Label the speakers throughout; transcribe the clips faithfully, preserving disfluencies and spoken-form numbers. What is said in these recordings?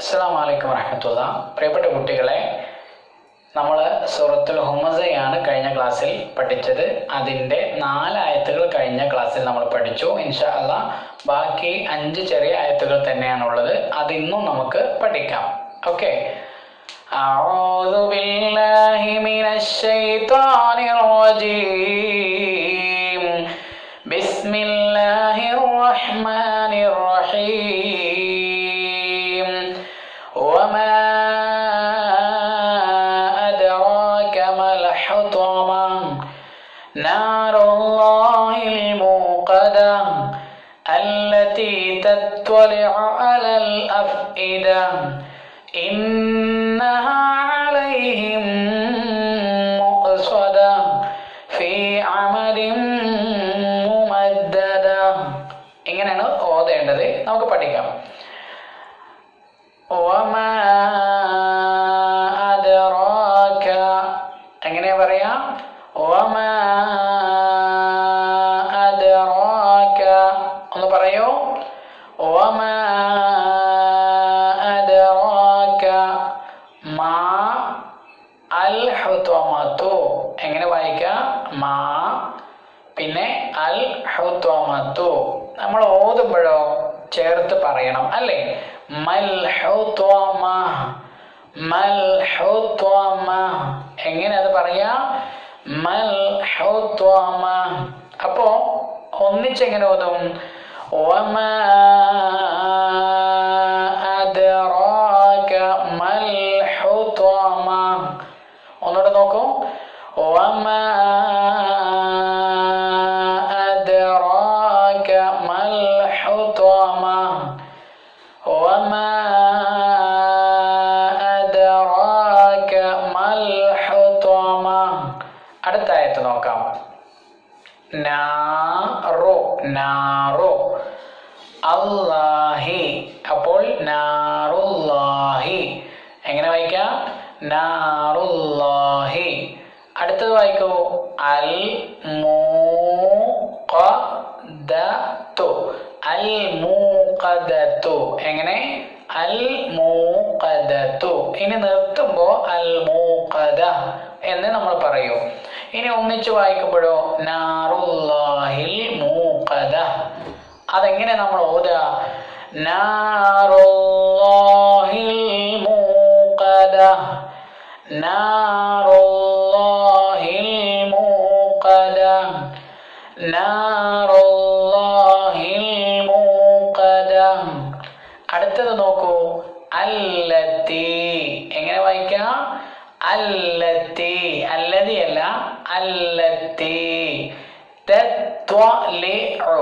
Speaker 1: അസ്സലാമു അലൈക്കും വറഹ്മത്തുള്ളാഹി. പ്രിയപ്പെട്ട കുട്ടികളെ, നമ്മൾ സൂറത്തുൽ ഹുമസയാണ് കഴിഞ്ഞ ക്ലാസ്സിൽ പഠിച്ചത്. അതിൻ്റെ നാല് ആയത്തുകൾ കഴിഞ്ഞ ക്ലാസ്സിൽ നമ്മൾ പഠിച്ചു. ഇൻഷാ അല്ലാഹ് ബാക്കി അഞ്ച് ചെറിയ ആയത്തുകൾ തന്നെയാണുള്ളത്. അതിന്നും നമുക്ക് പഠിക്കാം. ഓക്കെ. അഊദു ബില്ലാഹി മിനശ് ശൈത്വാനിർ റജീം. ബിസ്മില്ലാഹിർ റഹ്മാനിർ റഹീം. വമാ അദ്റാക മൽ ഹുതമ നാറുല്ലാഹിൽ മൂഖദ അല്ലതി തത്വലിഉ അലൽ അഫ്ഇദ ഇന്നഹാ അലൈഹിം മുഅ്സദ ഫീ അമദിൻ മുമദ്ദദ. ഇങ്ങനെയാണ് ഓതേണ്ടത്. നമുക്ക് പഠിക്കാം. വമാ അദ്റാക, എങ്ങനെയാ പറയാ? വമാ അദ്റാക ഒന്ന് പറയൂ. വമാ അദ്റാക മാ അൽ ഹുതമതു. എങ്ങനെ വായിക്കാം? മാ പിന്നെ അൽ ഹുതമതു. നമ്മൾ ഓതുമ്പോഴോ ചേർത്ത് പറയണം, അല്ലേ? മൽ ഹുതമ, മൽ ഹുതമ. എങ്ങനെ അത് പറയാ? മൽ ഹുതമ. അപ്പോ ഒന്നിച്ചെങ്ങനെ ഓതും? വമാ അദ്റാക മൽ ഹുതമ. ഒന്നുകൂടെ നോക്കൂ. വമാ അദ്റാക മൽ ഹുതമ. വമാ അദ്റാക മൽ ഹുതമ. അടുത്ത ആയത്ത് നോക്കാം. നാറു, നാറു അല്ലാഹി. അപ്പോൾ നാറുല്ലാഹി എങ്ങനെ വായിക്കാം? നാറുല്ലാഹി. അടുത്തത് വായിക്കൂ. അൽ മൂഖദതു, അൽ മൂഖദതു. എങ്ങനെ? അൽ മൂഖദതു. ഇനി നിർത്തുമ്പോ അൽ മൂഖദ എന്ന് നമ്മൾ പറയൂ. ഇനി ഒന്നിച്ച് വായിക്കുമ്പോഴോ നാറുല്ലാഹിൽ മൂഖദ. അതെങ്ങനെ നമ്മൾ ഓതുക? നാറുല്ലാഹിൽ മൂഖദ, നാറുല്ലാഹിൽ മൂഖദ, നാറുല്ലാഹിൽ മൂഖദ. അടുത്തത് നോക്കൂ. അല്ലത്തി. എങ്ങനെ വായിക്കാം? അല്ലത്തി. അല്ലതി അല്ല, അല്ലത്തി. തത്വലിഉ,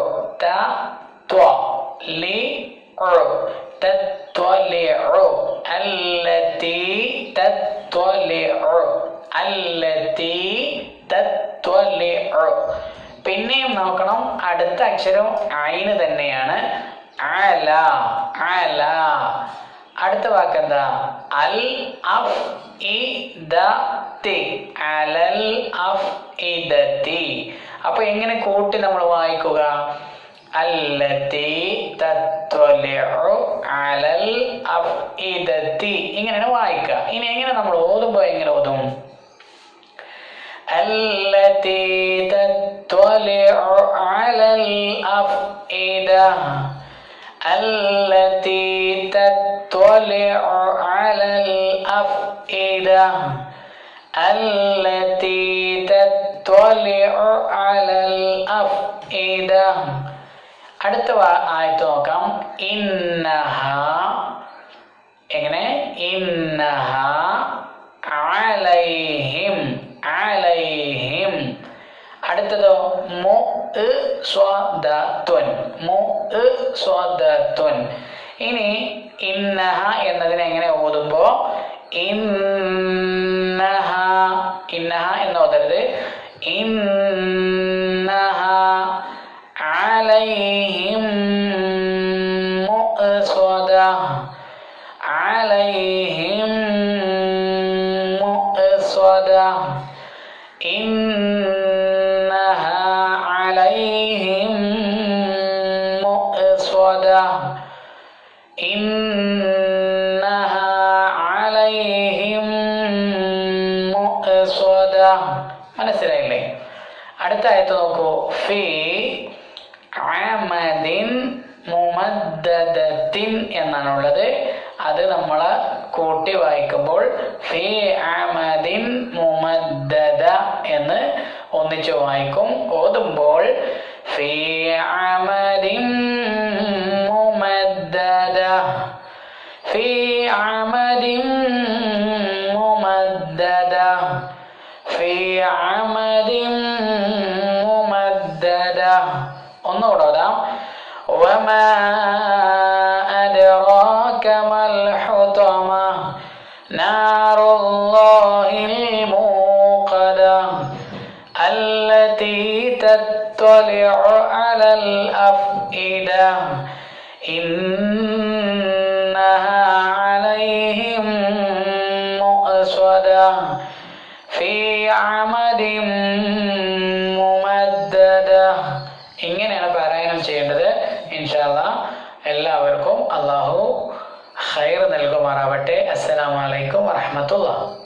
Speaker 1: തത്വലിഉ, തത്വലിഉ. അല്ലത്തി തത്വലിഉ, അല്ലത്തി തത്വലിഉ. പിന്നെയും നോക്കണം, അടുത്ത അക്ഷരം ഐന് തന്നെയാണ്. അല, അല. അടുത്ത വാക്കെന്താ? അൽ അഫ് ഇദതി, അലൽ അഫ് ഇദതി. അപ്പൊ എങ്ങനെ കൂട്ടി നമ്മൾ വായിക്കുക? അല്ലതി തത്വലിഉ അലൽ അഫ് ഇദതി. ഇങ്ങനെയാണ് വായിക്കുക. ഇനി എങ്ങനെ നമ്മൾ ഓതുമ്പോ എങ്ങനെ ഓതും? അല്ലതി തത്വലിഉ അലൽ അഫ് ഇദ, അല്ലതി തത്വലിഉ അലൽ അഫ് ഇദ, അല്ലതി തത്വലിഉ അലൽ അഫ് ഇദ. അടുത്ത ആയത്ത് നോക്കാം. ഇന്നഹ. എങ്ങനെ? ഇന്നഹ അലൈഹിം, അലൈഹിം. അടുത്തതോ മുഅ്സദത്തുൻ, മുഅ്സദത്തുൻ. ഇനി ഇന്നഹ എന്നതിനെ എങ്ങനെ ഓതുമ്പോ? ഇന്നഹ, ഇന്നഹ എന്ന് ഓതരുത്. ഇന്നഹ അലൈഹിം മുഅ്സദ, അലൈഹിം മുഅ്സദ. ഇന്നഹ അലൈഹിം മുഅ്സദ. إن മനസ്സിലായില്ലേ? അടുത്ത ആയത്ത് നോക്കൂ. ഫീ അമദിൻ മുമദ്ദദത്തിൻ എന്നാണുള്ളത്. അത് നമ്മൾ കൂട്ടി വായിക്കുമ്പോൾ ഫീ അമദിൻ മുമദ്ദദ എന്ന് ഒന്നിച്ചു വായിക്കും. ഓതുമ്പോൾ ഫീ അമദിൻ മുമദ്ദദ, ഫീ അമദിൻ മുമദ്ദദ, ഫീ അമദിൻ മുമദ്ദദ. ഒന്നുകൂടെ ഓതാം. വമാ അദ്റാക മൽ ഹുതമ നാറുല്ലാഹിൽ മൂഖദ അല്ലതീ തത്വലിഉ അലൽ അഫ്ഇദ ഇന്നഹാ അലൈഹിം മുഅ്സദ ഫീ അമദിൻ മുമദ്ദദ. ഇങ്ങനെയാണ് പാരായണം ചെയ്യേണ്ടത്. ഇൻഷാ അല്ലാഹ് എല്ലാവർക്കും അല്ലാഹു ഖൈർ നൽകുമാറാവട്ടെ. അസ്സലാമു അലൈക്കും വറഹ്മത്തുള്ളാഹി.